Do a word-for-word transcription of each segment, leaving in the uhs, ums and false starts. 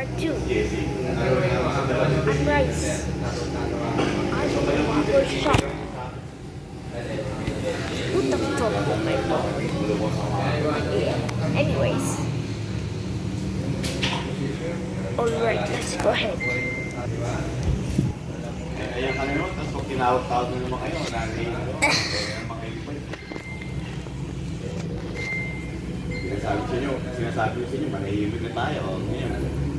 part two. And rice. I want to go shop. What the fuck, oh my lord. Yeah. Anyways. Alright, let's go ahead. Ayan ka naman, tapos pag tinawag-tawag na naman kayo, sinasabi sa inyo, sinasabi sa inyo, manahimik na tayo. Ngayon.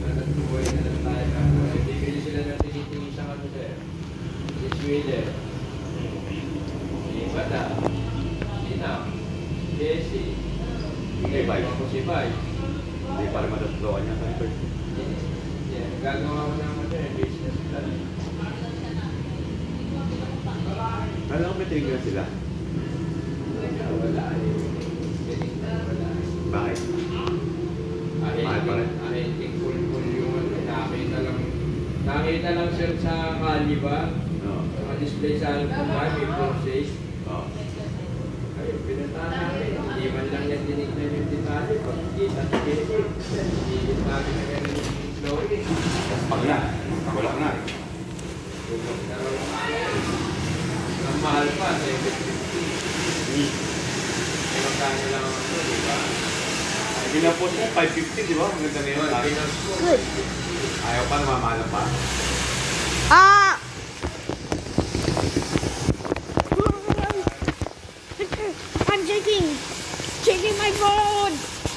Bibili sila na tinitingin sa kami sir. Si Sweden. Si Bata. Si Nam. Jesse. Hindi ba ako si Bay? Hindi para matatloan niya sa ito. Gagawa ko naman sir, business plan. Kala ko may trigger sila? Wala eh. Bakit? Mahal pa rin? Ahenting full-full yung ano. Nakita lang, nakita lang sir sa kali ba? Oo. Naka-display sa alam kung ba, may process. Oo. Ayun, pinuntahan namin. Hindi man lang yan tinignan yung detalye. Pag-kita sa kinig. Hindi namin na gano'n yung flowing. Tapos pag na, wala na. Ang mahal pa, seven fifty. Ay, magkano lang ako, di ba? Pinapos mo, five fifty, di ba? Maganda na yun. Good. Ayaw pa, namamahal pa. Ah! I'm checking. Checking my phone.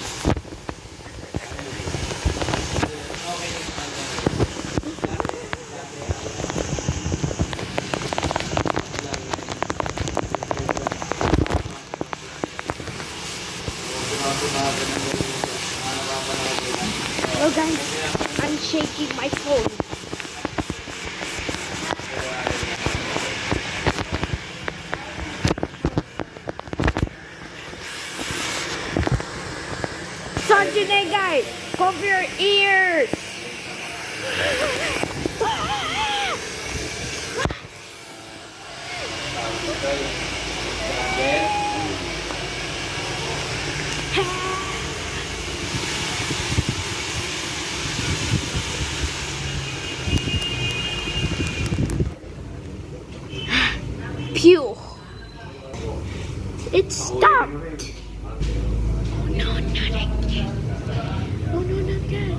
Oh guys, I'm shaking my phone. Sanjay guys, cover your ears. Pew! It stopped! Oh no, not again. Oh no, not again.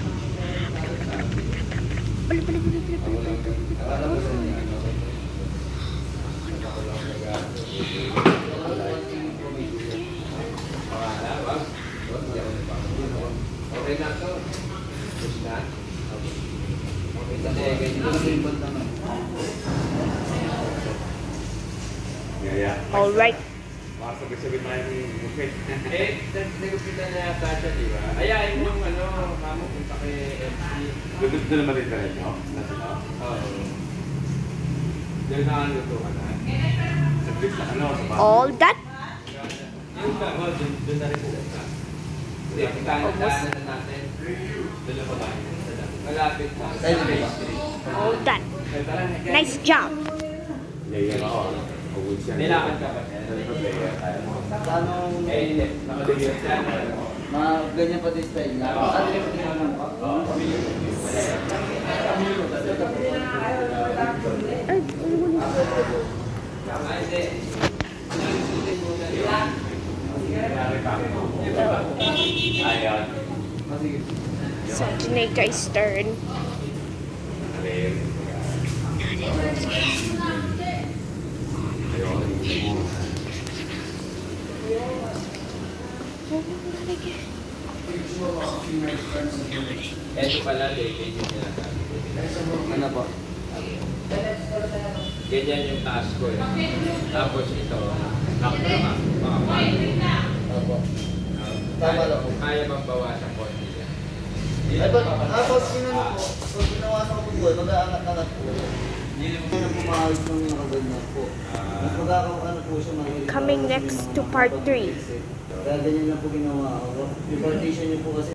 Okay na to. Gusto na? All right. Makasabit-sabit tayo ng bukit. Eh, nagupita na yata siya, di ba? Ayayin mo yung ano, kamo punta kay M C. Doon naman rin tayo nyo? Oo. Doon na ang luto ka na. Sabit na ano, sa bahay. All that? Yung ba, doon na rin sila. Hindi, kaya na natin. Doon na pa ba? Malapit pa. All that. Nice job. Layer ako. Nilakad ka ba? Paano? Eh, hindi. Nakalayer siya. Mga ganyan pa din style na. Ano yung pinanong ko? Ayan. Sanjay guys turn. Ito pala, ganyan nila sabi. Ano po? Ganyan yung task ko eh. Tapos ito, nakita naman, mga mga. Opo. Tama lang po. Kaya bang bawasan ko nila? Ay, ba't? Ah, pag sinano po, pag ginawasan ko po po, mag-aangat-angat po. Hindi na po maayos ng mga ganyan po. Mas magkakaano po siya mga. Coming next to part three. Kaya ganyan lang po ginawa ako. Yung partition niyo po kasi